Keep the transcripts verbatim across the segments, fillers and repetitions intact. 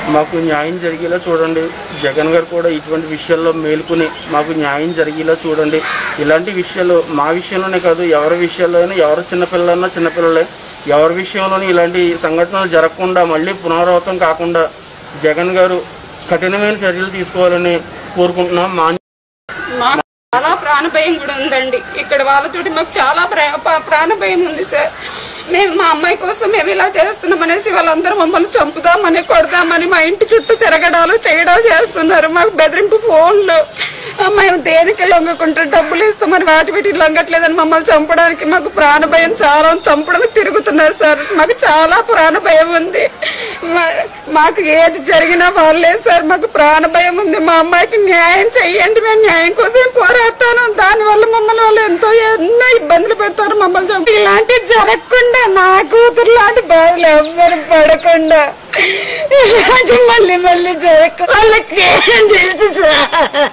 మాకు న్యాయం జరిగేలా చూడండి. జగన్ గారు కూడా ఇటువంటి విషయాల్లో మేలుకుని మాకు న్యాయం జరిగేలా చూడండి. ఇలాంటి విషయాలు మా విషయంలోనే కాదు, ఎవరి విషయాల్లో అయినా, ఎవరు చిన్నపిల్లలన్నా చిన్నపిల్లలే, ఎవరి విషయంలోనూ ఇలాంటి సంఘటనలు జరగకుండా మళ్ళీ పునరావృతం కాకుండా జగన్ గారు కఠినమైన చర్యలు తీసుకోవాలని కోరుకుంటున్నాం. మా చాలా ప్రాణ భయం కూడా ఉందండి. ఇక్కడ వాళ్ళతోటి మాకు చాలా ప్రాణ భయం ఉంది సార్. మేము మా అమ్మాయి కోసం మేము ఇలా చేస్తున్నాం అనేసి వాళ్ళందరూ మమ్మల్ని చంపుదామని కొడదామని మా ఇంటి చుట్టూ తిరగడాలు చేయడాలు చేస్తున్నారు. మాకు బెదిరింపు ఫోన్లు, మేము దేనికి లొంగకుంటే డబ్బులు ఇస్తామని వాటి వీటి లొంగట్లేదని మమ్మల్ని చంపడానికి మాకు ప్రాణ భయం చాలా చంపడానికి తిరుగుతున్నారు సార్. మాకు చాలా ప్రాణ భయం ఉంది. మాకు ఏది జరిగినా వాళ్ళే సార్. మాకు ప్రాణ భయం ఉంది. మా అమ్మాయికి న్యాయం చెయ్యండి. మేము న్యాయం కోసం పోరాడతాను. దానివల్ల మమ్మల్ని వాళ్ళు ఎంతో ఎన్నో ఇబ్బందులు పెడతారు. మమ్మల్ని చంపి ఇలాంటివి జరగకుండా, నా కూతురు లాంటి బాధలు ఎవ్వరు పడకుండా ఇలాంటి మళ్ళీ మళ్ళీ జరగ వాళ్ళకి ఏం తెలుసు సార్.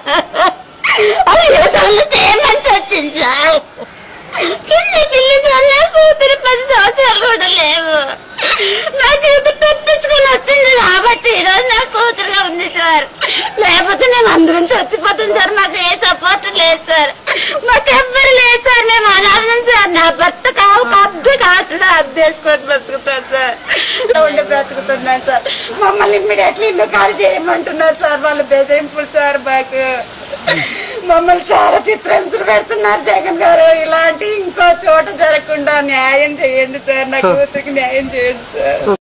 ఏమని వచ్చింది సార్. చిన్న పిల్లి సార్, నా కూతురు పది సంవత్సరాలు కూడా లేవు. నా కూతురు తప్పించుకొని వచ్చింది కాబట్టి ఈరోజు నా కూతురుగా ఉంది సార్. లేకపోతే మేము అందరం చచ్చిపోతాం సార్. మాకు ఏ సపోర్ట్ లేదు సార్. మాకు ఎవ్వరు లేదు సార్. మేము అనాథం సార్. నా భర్త కావు అద్దె కావట్లేదు, అద్దేసుకొని బ్రతుకుతాడు సార్. ఉండి బ్రతుకుతున్నాను సార్. మమ్మల్ని ఇమ్మీడియట్లీ ఇల్లు ఖాళీ చేయమంటున్నారు సార్. వాళ్ళు బెదిరింపులు సార్. మాకు మమ్మల్ని చాలా చిత్రహింసలు పెడుతున్నారు జగన్ గారు. ఇలాంటి ఇంకో చోట జరగకుండా న్యాయం చేయండి సార్. నా కూతురికి న్యాయం చేయండి సార్.